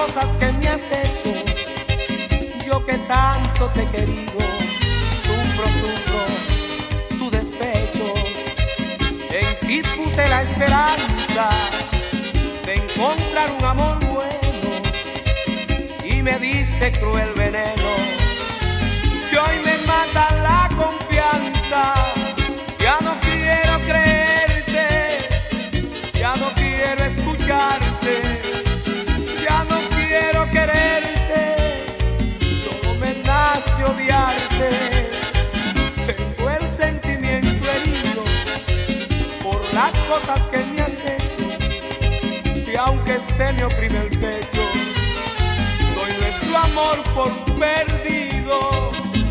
cosas que me has hecho, yo que tanto te he querido, sufro tu despecho. En ti puse la esperanza de encontrar un amor bueno y me diste cruel veneno que hoy me mata la confianza. Ya no quiero creerte, ya no quiero escucharte, ya no quiero quererte, solo me nace odiarte. Tengo el sentimiento herido por las cosas que me has hecho, y aunque se me oprime el pecho, doy nuestro amor por perdido.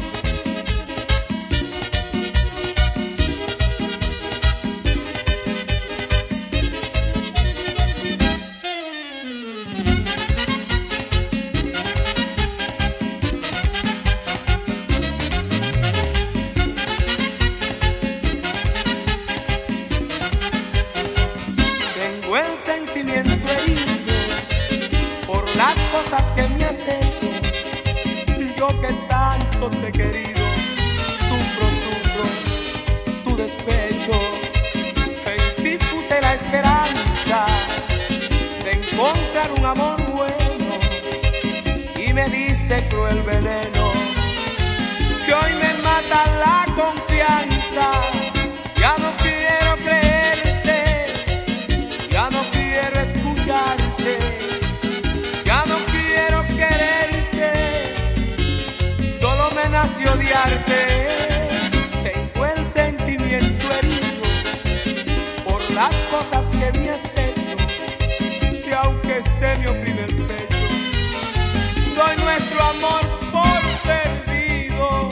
Tengo el sentimiento herido por las cosas que me has hecho, yo que tanto te he querido, sufro tu despecho. En ti puse la esperanza de encontrar un amor bueno y me diste cruel veneno que hoy me mata la confianza. Ya no quiero creerte, ya no quiero escucharte, ya no quiero quererte, solo me nace odiarte. Tengo el sentimiento herido por las cosas que me has hecho, y aunque se me oprime el pecho, doy nuestro amor por perdido.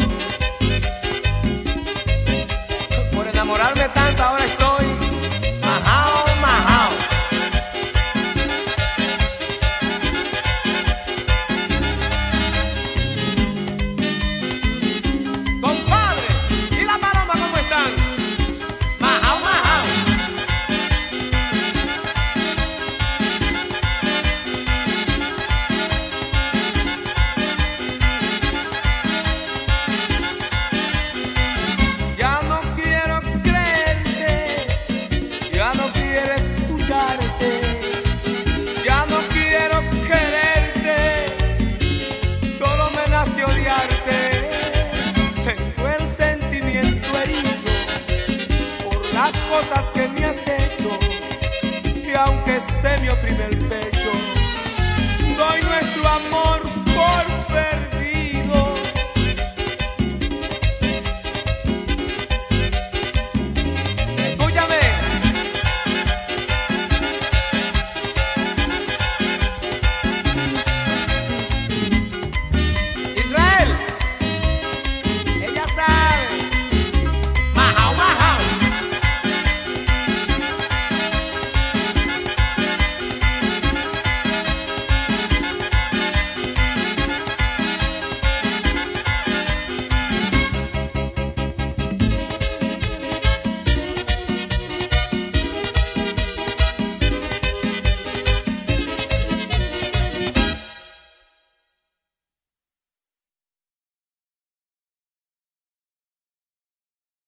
Por enamorarme tanto ahora estoy majao. Compadre, ¿y la paloma cómo están? Majao. Ya no quiero creerte, ya no quiero escucharte, ya no quiero quererte, solo me nace odiarte. Tengo el sentimiento herido por las cosas que me has hecho, y aunque se me oprime el pecho, doy nuestro amor